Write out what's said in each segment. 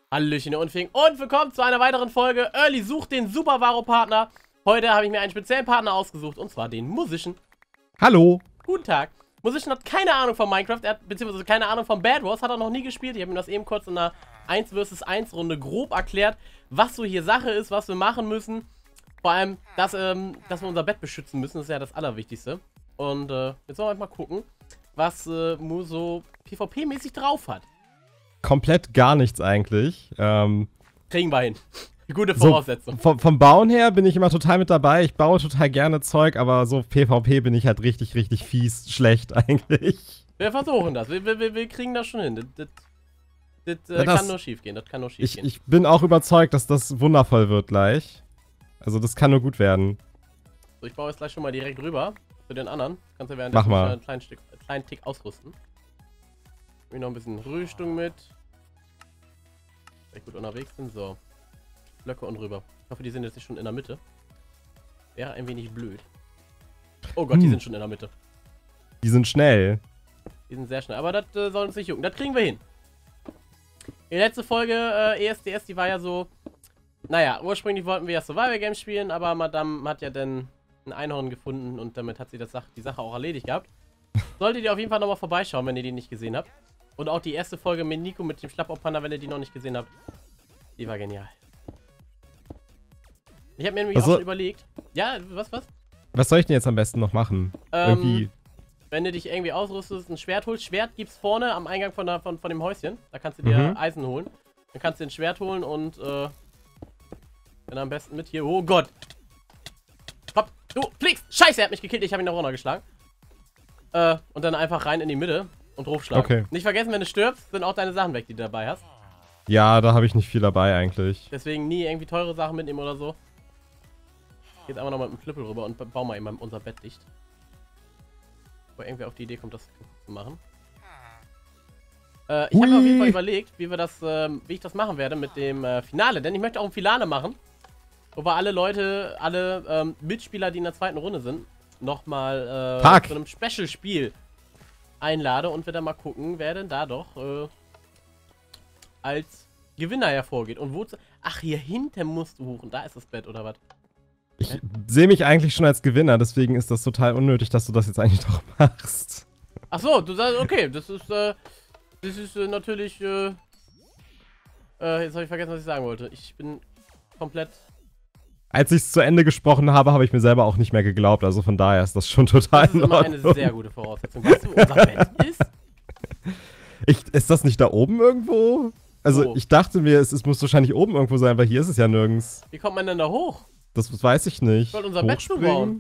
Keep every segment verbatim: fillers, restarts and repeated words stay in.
Hallöchen, ihr Unfähigen, und willkommen zu einer weiteren Folge Early sucht den Super Varo Partner. Heute habe ich mir einen speziellen Partner ausgesucht, und zwar den Musician. Hallo. Guten Tag. Musician hat keine Ahnung von Minecraft, er hat beziehungsweise keine Ahnung von Bed Wars, hat er noch nie gespielt. Ich habe ihm das eben kurz in einer eins versus eins Runde grob erklärt, was so hier Sache ist, was wir machen müssen. Vor allem, dass, ähm, dass wir unser Bett beschützen müssen, das ist ja das Allerwichtigste. Und äh, jetzt wollen wir mal gucken, was äh, Mu so PvP-mäßig drauf hat. Komplett gar nichts eigentlich. Ähm, Kriegen wir hin. Gute Voraussetzung. So, vom, vom Bauen her bin ich immer total mit dabei. Ich baue total gerne Zeug, aber so PvP bin ich halt richtig, richtig fies, schlecht eigentlich. Wir versuchen das. Wir, wir, wir kriegen das schon hin. Das, das, das, äh, ja, das kann nur schief gehen. Das kann nur schief ich, gehen. Ich bin auch überzeugt, dass das wundervoll wird gleich. Also das kann nur gut werden. So, ich baue jetzt gleich schon mal direkt rüber zu den anderen. Kannst du während Mach mal. einen kleinen, Stück, einen kleinen Tick ausrüsten. Ich noch ein bisschen Rüstung mit. Wenn ich gut unterwegs bin. So. Blöcke und rüber. Ich hoffe, die sind jetzt nicht schon in der Mitte. Wäre ein wenig blöd. Oh Gott, hm. die sind schon in der Mitte. Die sind schnell. Die sind sehr schnell. Aber das äh, soll uns nicht jucken. Das kriegen wir hin. Die letzte Folge äh, E S D S, die war ja so... Naja, ursprünglich wollten wir ja Survival Games spielen, aber Madame hat ja dann ein Einhorn gefunden und damit hat sie das Sach die Sache auch erledigt gehabt. Solltet ihr auf jeden Fall nochmal vorbeischauen, wenn ihr die nicht gesehen habt. Und auch die erste Folge mit Nico mit dem Schlappopanner, wenn ihr die noch nicht gesehen habt. Die war genial. Ich habe mir nämlich also, auch schon überlegt. Ja, was, was? Was soll ich denn jetzt am besten noch machen? Ähm, irgendwie. Wenn du dich irgendwie ausrüstest, ein Schwert holst. Schwert gibt's vorne am Eingang von, der, von, von dem Häuschen. Da kannst du dir mhm. Eisen holen. Dann kannst du ein Schwert holen und, äh, dann am besten mit hier. Oh Gott! Hopp! Du fliegst! Scheiße, er hat mich gekillt. Ich habe ihn noch runtergeschlagen. Äh, und dann einfach rein in die Mitte und draufschlagen. Okay. Nicht vergessen, wenn du stirbst, sind auch deine Sachen weg, die du dabei hast. Ja, da habe ich nicht viel dabei eigentlich. Deswegen nie irgendwie teure Sachen mitnehmen oder so. Geht einfach nochmal mit dem Knüppel rüber und bauen mal eben unser Bett dicht. Wo irgendwer auf die Idee kommt, das zu machen. Äh, ich habe mir auf jeden Fall überlegt, wie wir das, ähm, wie ich das machen werde mit dem äh, Finale, denn ich möchte auch ein Finale machen, wo wir alle Leute, alle ähm, Mitspieler, die in der zweiten Runde sind, nochmal äh, zu einem Special-Spiel einlade und wir dann mal gucken, wer denn da doch äh, als Gewinner hervorgeht. Und wo zu Ach, hier hinten musst du hoch und da ist das Bett, oder was? Ich äh? sehe mich eigentlich schon als Gewinner, deswegen ist das total unnötig, dass du das jetzt eigentlich doch machst. Ach so, du sagst, okay, das ist, äh, das ist äh, natürlich, äh, äh, jetzt habe ich vergessen, was ich sagen wollte. Ich bin komplett... Als ich es zu Ende gesprochen habe, habe ich mir selber auch nicht mehr geglaubt, also von daher ist das schon total in Ordnung. Das ist immer eine sehr gute Voraussetzung. Weißt du, wo unser Bett ist? Ich, ist das nicht da oben irgendwo? Also, oh. ich dachte mir, es, es muss wahrscheinlich oben irgendwo sein, weil hier ist es ja nirgends. Wie kommt man denn da hoch? Das weiß ich nicht. Ich wollte unser Bett zubauen.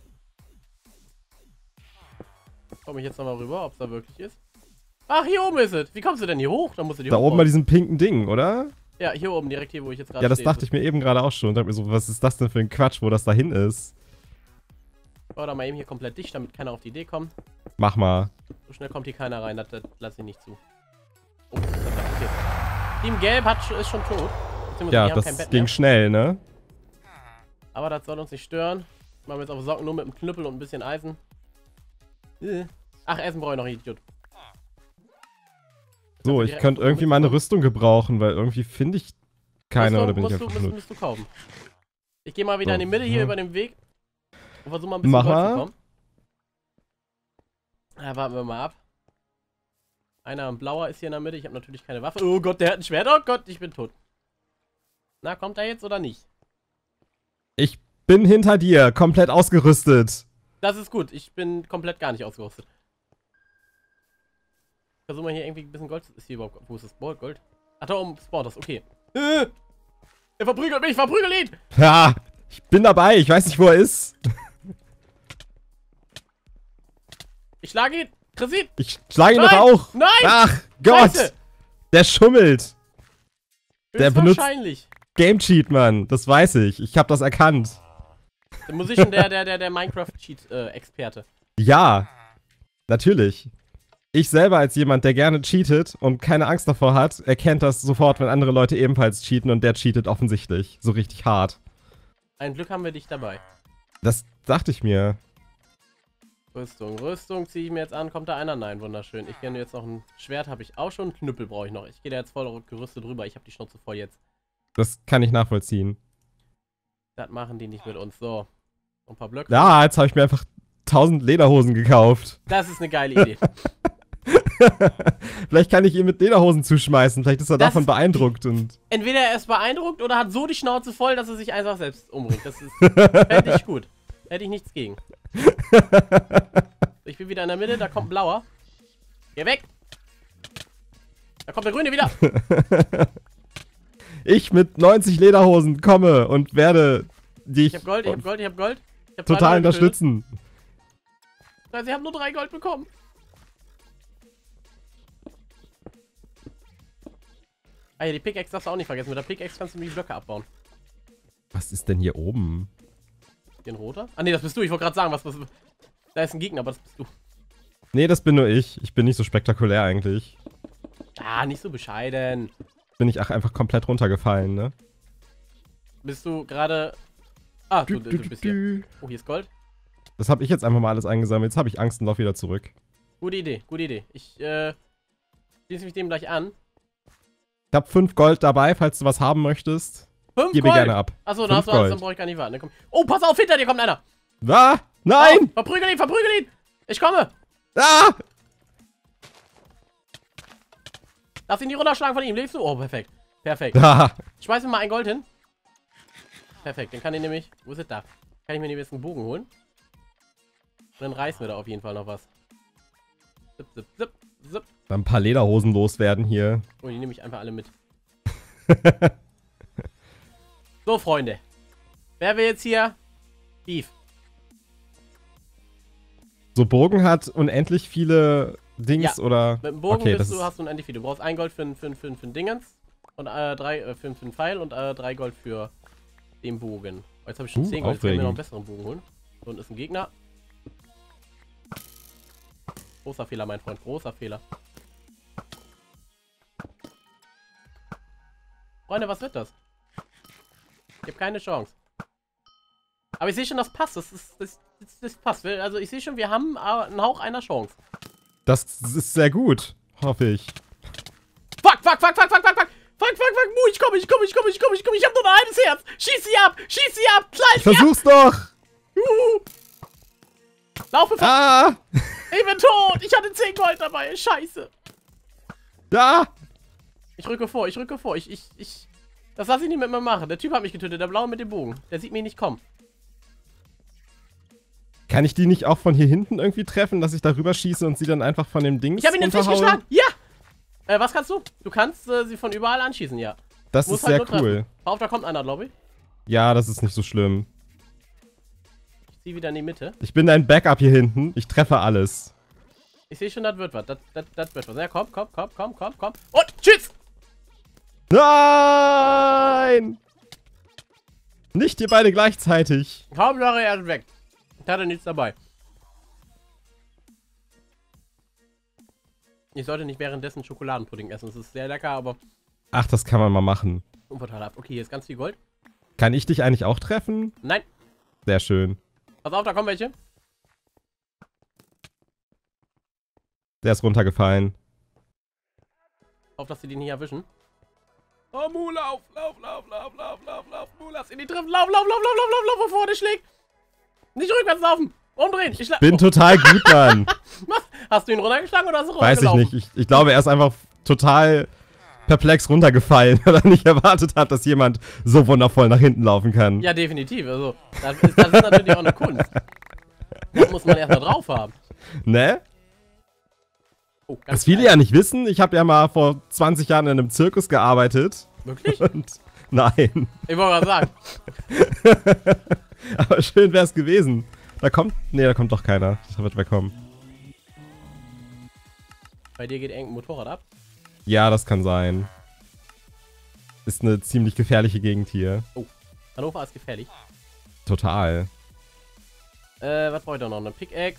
Komme ich jetzt nochmal rüber, ob es da wirklich ist? Ach, hier oben ist es. Wie kommst du denn hier hoch? Da musst du die Da oben bei diesem pinken Ding, oder? Ja, hier oben, direkt hier, wo ich jetzt gerade stehe. Ja, das stehe. dachte ich mir eben gerade auch schon. Und dachte mir so, was ist das denn für ein Quatsch, wo das dahin ist? Ich baue da mal eben hier komplett dicht, damit keiner auf die Idee kommt. Mach mal. So schnell kommt hier keiner rein, das, das lasse ich nicht zu. Oh, das okay. Team Gelb hat, ist schon tot. Ja, das kein Bett ging mehr. Schnell, ne? Aber das soll uns nicht stören. Machen wir jetzt auf Socken nur mit einem Knüppel und ein bisschen Eisen. Ach, Essen brauche ich noch, Idiot. So, ich könnte irgendwie meine Rüstung gebrauchen, weil irgendwie finde ich keine, oder bin ich einfach musst, musst du kaufen. Ich gehe mal wieder so in die Mitte hier ja. über den Weg und versuche mal ein bisschen Mach Gold zu kommen. Ja, warten wir mal ab. Einer ein blauer ist hier in der Mitte, ich habe natürlich keine Waffe. Oh Gott, der hat ein Schwert, oh Gott, ich bin tot. Na, kommt er jetzt oder nicht? Ich bin hinter dir, komplett ausgerüstet. Das ist gut, ich bin komplett gar nicht ausgerüstet. Versuch mal hier irgendwie ein bisschen Gold. Ist hier überhaupt. Wo ist das Gold? Ach, da oben spawnt das, okay. Äh, er verprügelt mich, verprügel ihn! Ja, ich bin dabei, ich weiß nicht, wo er ist. Ich schlage ihn! Chris ihn! Ich schlage ihn doch auch! Nein! Ach Gott! Scheiße. Der schummelt! Der benutzt Game Cheat, Mann. Das weiß ich. Ich habe das erkannt. Der Musician, der, der, der, der Minecraft-Cheat-Experte. Äh, ja, natürlich. Ich selber als jemand, der gerne cheatet und keine Angst davor hat, erkennt das sofort, wenn andere Leute ebenfalls cheaten und der cheatet offensichtlich. So richtig hart. Ein Glück haben wir dich dabei. Das dachte ich mir. Rüstung, Rüstung ziehe ich mir jetzt an. Kommt da einer? Nein, wunderschön. Ich kenne jetzt noch ein Schwert, habe ich auch schon. Knüppel brauche ich noch. Ich gehe da jetzt voll gerüstet rüber. Ich habe die Schnauze voll jetzt. Das kann ich nachvollziehen. Das machen die nicht mit uns. So. Ein paar Blöcke. Ja, jetzt habe ich mir einfach tausend Lederhosen gekauft. Das ist eine geile Idee. Vielleicht kann ich ihn mit Lederhosen zuschmeißen. Vielleicht ist er Das davon ist- beeindruckt. Und Entweder er ist beeindruckt oder hat so die Schnauze voll, dass er sich einfach selbst umbringt. Das ist, fände ich gut. Hätte ich nichts gegen. Ich bin wieder in der Mitte, da kommt ein blauer. Geh weg! Da kommt der grüne wieder. ich mit neunzig Lederhosen komme und werde dich Ich hab Gold, ich hab Gold, ich hab Gold. Ich hab total unterstützen. Sie haben nur drei Gold bekommen. Ah ja, die Pickaxe darfst du auch nicht vergessen. Mit der Pickaxe kannst du die Blöcke abbauen. Was ist denn hier oben? Den roter? Ah ne, das bist du. Ich wollte gerade sagen, was, was. Da ist ein Gegner, aber das bist du. Nee, das bin nur ich. Ich bin nicht so spektakulär eigentlich. Ah, nicht so bescheiden. Bin ich auch einfach komplett runtergefallen, ne? Bist du gerade. Ah, du, du, du bist hier. Oh, hier ist Gold. Das habe ich jetzt einfach mal alles eingesammelt. Jetzt habe ich Angst und lauf wieder zurück. Gute Idee, gute Idee. Ich, äh, schließe mich dem gleich an. Ich habe fünf Gold dabei, falls du was haben möchtest. Fünf Gib mir Gold! gerne ab. Achso, dann, Fünf hast du alles, Gold. dann brauche ich gar nicht warten. Dann komm. Oh, pass auf, hinter dir kommt einer! Ah! Nein! Auf, verprügel ihn, verprügel ihn! Ich komme! Ah! Lass ihn die runterschlagen von ihm. Lebst du? Oh, perfekt. Perfekt. Ah! Schmeiß mir mal ein Gold hin. Perfekt, dann kann ich nämlich. Wo ist es da? Kann ich mir nämlich jetzt einen Bogen holen? Und dann reißen wir da auf jeden Fall noch was. Zip, zip, zip, zip. Dann ein paar Lederhosen loswerden hier. Oh, die nehme ich einfach alle mit. So, Freunde. Wer will jetzt hier Beef? So, Bogen hat unendlich viele Dings Ja, oder. Mit dem Bogen okay, bist das du, hast du unendlich viel. Du brauchst ein Gold für ein für, ein- für, ein- für ein Dingens. Und äh, drei äh, für, ein- für einen Pfeil und äh, drei Gold für den Bogen. Oh, jetzt habe ich schon Uh, zehn Gold. Jetzt kann ich mir noch einen aufregend. besseren Bogen holen. Da unten ist ein Gegner. Großer Fehler, mein Freund. Großer Fehler. Freunde, was wird das? Ich habe keine Chance. Aber ich sehe schon, das passt. Das, ist, das, das, das passt. Also ich sehe schon, wir haben äh, einen Hauch einer Chance. Das ist sehr gut, hoffe ich. Fuck, fuck, fuck, fuck, fuck, fuck, fuck. Fuck, fuck, fuck, Mu, ich komme, ich komme, ich komme, ich komme, ich komme. Ich habe nur ein halbes Herz. Schieß sie ab, schieß sie ab, klein sie ab. Versuch's doch! Juhu. Laufe, fuck. Ah! Ich bin tot. Ich hatte zehn Gold dabei. Scheiße. Da! Ich rücke vor, ich rücke vor. Ich, ich, ich. Das lasse ich nicht mit mir machen. Der Typ hat mich getötet. Der Blaue mit dem Bogen. Der sieht mich nicht kommen. Kann ich die nicht auch von hier hinten irgendwie treffen, dass ich da rüberschieße und sie dann einfach von dem Ding Ich habe ihn in den Fisch geschlagen. Ja. Äh, was kannst du? Du kannst äh, sie von überall anschießen, ja. Das Muss ist halt sehr nur cool. treffen. Pass auf, da kommt einer, glaube ich. Ja, das ist nicht so schlimm. Ich ziehe wieder in die Mitte. Ich bin dein Backup hier hinten. Ich treffe alles. Ich sehe schon, das wird was. Das, das, das wird was. Ja, komm, komm, komm, komm, komm, komm. Und tschüss. Nein! Nicht ihr beide gleichzeitig. Hauptsache, er ist weg. Ich hatte nichts dabei. Ich sollte nicht währenddessen Schokoladenpudding essen. Das ist sehr lecker, aber Ach, das kann man mal machen. unvorteilhaft. Okay, hier ist ganz viel Gold. Kann ich dich eigentlich auch treffen? Nein. Sehr schön. Pass auf, da kommen welche. Der ist runtergefallen. Auf, dass sie den hier erwischen. Oh, Mu, lauf, lauf, lauf, lauf, lauf, lauf, lauf. Mu, lass ihn nicht treffen. Lauf, lauf, lauf, lauf, lauf, lauf, lauf, bevor der schlägt. Nicht rückwärts laufen. Umdrehen. Ich schla- Bin oh. total gut, Mann. Was? Hast du ihn runtergeschlagen oder hast du Weiß ich runtergelaufen? nicht. Ich, ich glaube, er ist einfach total perplex runtergefallen, weil er nicht erwartet hat, dass jemand so wundervoll nach hinten laufen kann. Ja, definitiv. Also, das ist, das ist natürlich auch eine Kunst. Das muss man erstmal drauf haben. Ne? Oh, ganz Was viele klein. ja nicht wissen, ich habe ja mal vor zwanzig Jahren in einem Zirkus gearbeitet. Wirklich? Und nein. Ich wollte gerade sagen. Aber schön wäre es gewesen. Da kommt. Nee, da kommt doch keiner. Das wird wegkommen. Bei dir geht irgendein Motorrad ab. Ja, das kann sein. Ist eine ziemlich gefährliche Gegend hier. Oh, Hannover ist gefährlich. Total. Äh, was brauche ich da noch? Eine Pickaxe.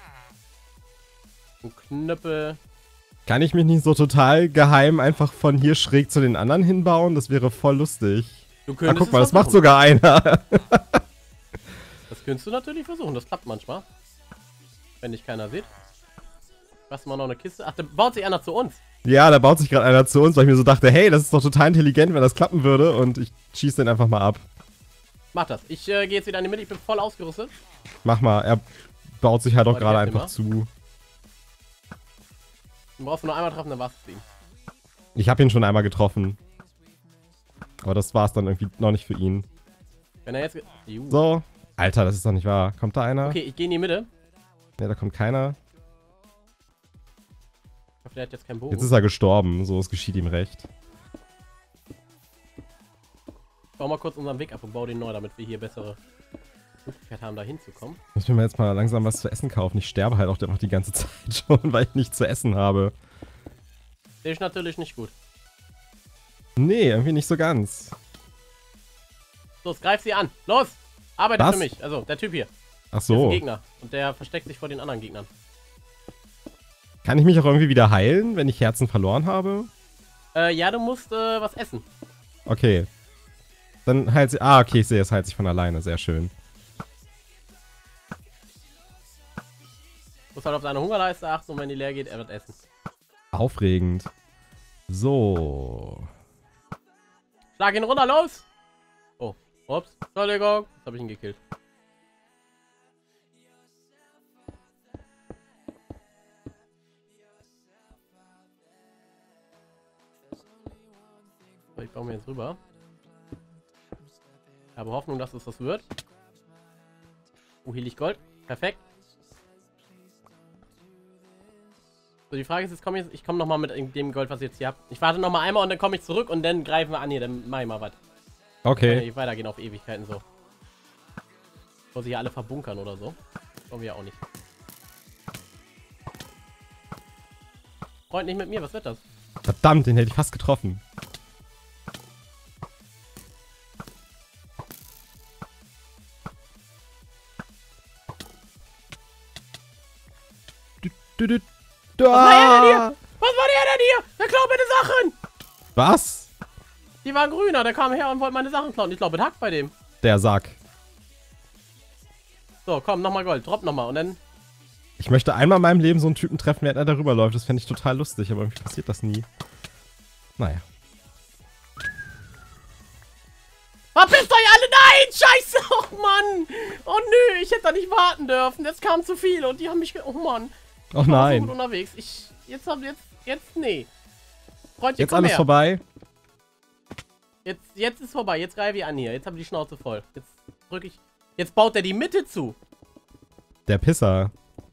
Ein Knüppel. Kann ich mich nicht so total geheim einfach von hier schräg zu den anderen hinbauen? Das wäre voll lustig. Du Ah, könntest guck mal, es das macht versuchen. sogar einer. Das könntest du natürlich versuchen. Das klappt manchmal. Wenn dich keiner sieht. Was mal noch eine Kiste? Ach, da baut sich einer zu uns. Ja, da baut sich gerade einer zu uns, weil ich mir so dachte, hey, das ist doch total intelligent, wenn das klappen würde. Und ich schieße den einfach mal ab. Mach das. Ich äh, gehe jetzt wieder in die Mitte. Ich bin voll ausgerüstet. Mach mal. Er baut sich halt auch gerade einfach immer. zu. Du brauchst nur einmal treffen, dann war's es ihm. Ich habe ihn schon einmal getroffen. Aber das war's dann irgendwie noch nicht für ihn. Wenn er jetzt... Juh. So. Alter, das ist doch nicht wahr. Kommt da einer? Okay, ich gehe in die Mitte. Ne, da kommt keiner. Ich hoffe, der hat jetzt keinen Bogen. Jetzt ist er gestorben. So, es geschieht ihm recht. Ich baue mal kurz unseren Weg ab und baue den neu, damit wir hier bessere Möglichkeit haben, da hinzukommen. Muss mir jetzt mal langsam was zu essen kaufen. Ich sterbe halt auch einfach die ganze Zeit schon, weil ich nichts zu essen habe. Der ist natürlich nicht gut. Nee, irgendwie nicht so ganz. Los, greif sie an. Los! Arbeite Was? für mich. Also, der Typ hier. Ach Der ist so. ein Gegner. Und der versteckt sich vor den anderen Gegnern. Kann ich mich auch irgendwie wieder heilen, wenn ich Herzen verloren habe? Äh, ja, du musst äh, was essen. Okay. Dann heilt sie... Ah, okay, ich sehe, es heilt sich von alleine. Sehr schön. Du musst halt auf seine Hungerleiste achten und wenn die leer geht, er wird essen. Aufregend. So. Schlag ihn runter, los! Oh, ups. Entschuldigung. Jetzt habe ich ihn gekillt. So, ich baue mir jetzt rüber. Ich habe Hoffnung, dass es das wird. Oh, hier liegt Gold. Perfekt. So, die Frage ist, jetzt komme ich, ich komme nochmal mit dem Gold, was ich jetzt hier habe. Ich warte nochmal einmal und dann komme ich zurück und dann greifen wir an hier. Dann mache ich mal was. Okay. Kann ja nicht weitergehen auf Ewigkeiten so. Bevor sie hier alle verbunkern oder so. Wollen wir ja auch nicht. Freund nicht mit mir, was wird das? Verdammt, den hätte ich fast getroffen. Du, du, du. Was war der denn hier? Was war der denn hier? Der klaut meine Sachen! Was? Die waren grüner, der kam her und wollte meine Sachen klauen. Ich glaube, es hackt bei dem. Der Sack. So, komm, nochmal Gold. Drop nochmal und dann... Ich möchte einmal in meinem Leben so einen Typen treffen, während er darüber läuft. Das fände ich total lustig, aber irgendwie passiert das nie. Naja. Verpisst euch alle! Nein! Scheiße! Oh Mann! Oh nö, ich hätte da nicht warten dürfen. Es kamen zu viele und die haben mich... ge Oh Mann. Oh Ich war so nein. gut unterwegs. Ich... Jetzt hab... Jetzt... Jetzt... Nee. Freundchen, Jetzt komm alles her. vorbei. Jetzt, jetzt ist vorbei. Jetzt greife ich an hier. Jetzt habe ich die Schnauze voll. Jetzt drücke ich... Jetzt baut er die Mitte zu. Der Pisser.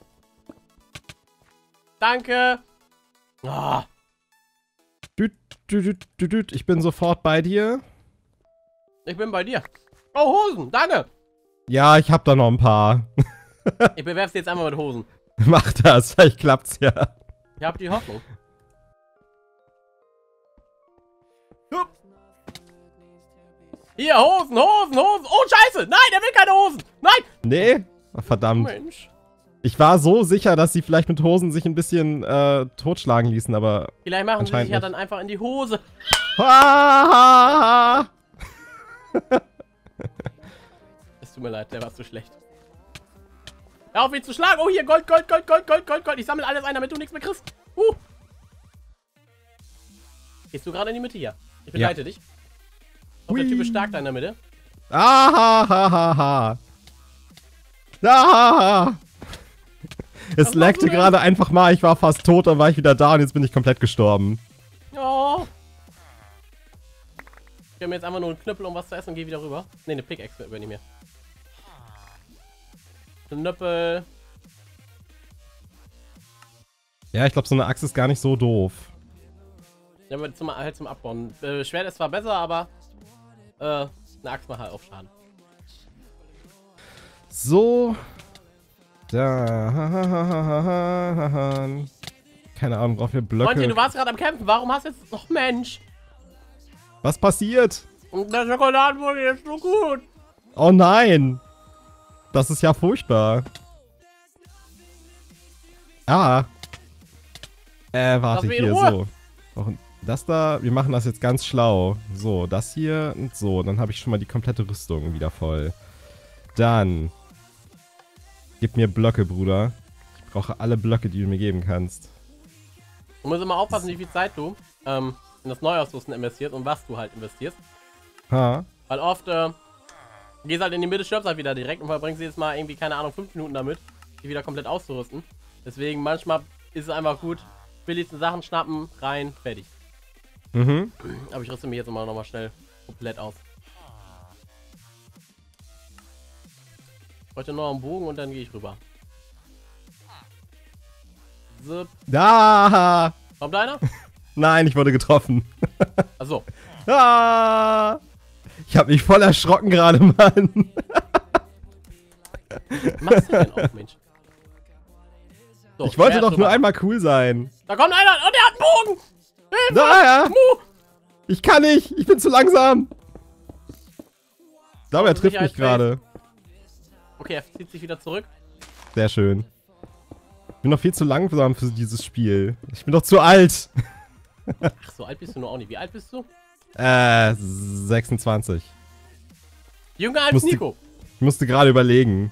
Danke. Ah. Düt, düt, düt, düt, düt. Ich bin sofort bei dir. Ich bin bei dir. Oh, Hosen. Danke. Ja, ich hab da noch ein paar. Ich bewerfe sie jetzt einmal mit Hosen. Mach das, vielleicht klappt's ja. Ich habe die Hoffnung. Hup. Hier, Hosen, Hosen, Hosen. Oh, scheiße. Nein, er will keine Hosen. Nein. Nee? Ach, verdammt. Mensch. Ich war so sicher, dass sie vielleicht mit Hosen sich ein bisschen äh, totschlagen ließen, aber... Vielleicht machen sie sich anscheinend ja nicht. dann einfach in die Hose. Ah! Es tut mir leid, der war zu schlecht. Hör auf, mich zu schlagen. Oh, hier, Gold, Gold, Gold, Gold, Gold, Gold, Gold. Ich sammle alles ein, damit du nichts mehr kriegst. Uh. Gehst du gerade in die Mitte hier? Ich begleite Ja. dich. Und der Typ ist stark da in der Mitte. Ah, ha, ha, ha, ha. Ah, es Was laggte machst du denn? gerade einfach mal. Ich war fast tot, dann war ich wieder da und jetzt bin ich komplett gestorben. Oh. Ich habe mir jetzt einfach nur einen Knüppel, um was zu essen und gehe wieder rüber. Ne, eine Pickaxe übernehme mir. Knüppel. Ja, ich glaube, so eine Axt ist gar nicht so doof. Ja, aber zum, halt zum Abbauen. Äh, Schwert ist zwar besser, aber äh, eine Axt macht halt auch Schaden. So. Da. Keine Ahnung, brauchen wir Blöcke. Freundchen, du warst gerade am Kämpfen. Warum hast du jetzt... Och, Mensch. Was passiert? Und der Schokoladenbrot ist so gut. Oh nein. Das ist ja furchtbar. Ah. Äh, warte, Lass mich in hier, Ruhe. so. Noch das da, wir machen das jetzt ganz schlau. So, das hier und so. Dann habe ich schon mal die komplette Rüstung wieder voll. Dann. Gib mir Blöcke, Bruder. brauche alle Blöcke, die du mir geben kannst. Du musst immer aufpassen, wie viel Zeit du ähm, in das Neuausrüsten investierst und was du halt investierst. Ha. Weil oft äh, gehst halt in die Mitte, stirbst halt wieder direkt und verbringst jetzt mal irgendwie, keine Ahnung, fünf Minuten damit, die wieder komplett auszurüsten. Deswegen manchmal ist es einfach gut, billigsten Sachen schnappen, rein, fertig. Mhm. Aber ich rüste mich jetzt immer noch mal schnell komplett aus. Heute noch am Bogen und dann gehe ich rüber. So. Da! Kommt einer? Nein, ich wurde getroffen. Achso. Ah! Ich habe mich voll erschrocken gerade, Mann. Was machst du denn auch, Mensch? So, ich wollte doch rüber. nur einmal cool sein. Da kommt einer und der hat einen Bogen! Hilfe! Da, ja. Mu! Ich kann nicht. Ich bin zu langsam. Ich glaube, er Oh, trifft mich gerade. Okay, er zieht sich wieder zurück. Sehr schön. Ich bin noch viel zu langsam für dieses Spiel. Ich bin doch zu alt. Ach, so alt bist du nur auch nicht. Wie alt bist du? Äh, sechsundzwanzig. Jünger als musste, Nico. Ich musste gerade überlegen.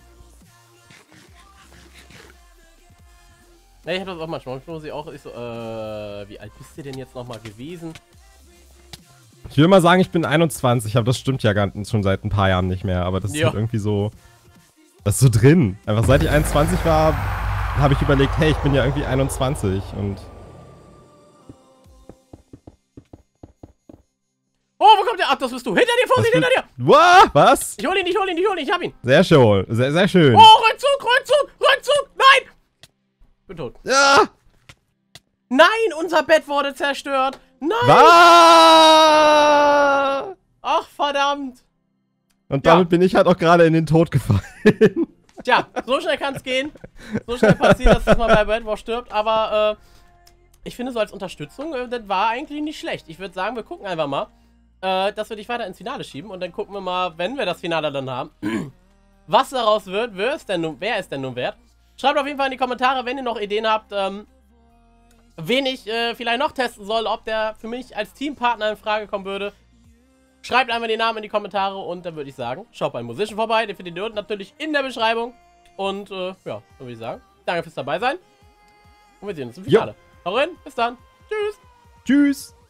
Ja, ich hab das auch manchmal. Manchmal muss ich auch, ich so, äh, wie alt bist du denn jetzt nochmal gewesen? Ich will mal sagen, ich bin einundzwanzig, aber das stimmt ja gar nicht, schon seit ein paar Jahren nicht mehr. Aber das ist Ja. halt irgendwie so. Das ist so drin. Einfach seit ich einundzwanzig war, habe ich überlegt, hey, ich bin ja irgendwie einundzwanzig und. Oh, wo kommt der? Ach, das bist du. Hinter dir, Vorsicht, hinter dir! Wow, was? Ich hol ihn, ich hol ihn, ich hol ihn, ich hab ihn. Sehr schön, sehr, sehr schön. Oh, Rückzug, Rückzug, Rückzug! Nein! Bin tot. Ja! Nein, unser Bett wurde zerstört. Nein! Was? Ach, verdammt. Und damit Ja. bin ich halt auch gerade in den Tod gefallen. Tja, so schnell kann es gehen. So schnell passiert, dass es mal bei Bad War stirbt. Aber äh, ich finde, so als Unterstützung, äh, das war eigentlich nicht schlecht. Ich würde sagen, wir gucken einfach mal, äh, dass wir dich weiter ins Finale schieben. Und dann gucken wir mal, wenn wir das Finale dann haben, was daraus wird. Wer ist denn nun, wer ist denn nun wert? Schreibt auf jeden Fall in die Kommentare, wenn ihr noch Ideen habt, ähm, wen ich äh, vielleicht noch testen soll, ob der für mich als Teampartner in Frage kommen würde. Schreibt einfach den Namen in die Kommentare und dann würde ich sagen, schaut bei Musician vorbei. Den findet ihr unten natürlich in der Beschreibung. Und äh, ja, dann würde ich sagen, danke fürs dabei sein. Und wir sehen uns im Finale. Hau rein, bis dann. Tschüss. Tschüss.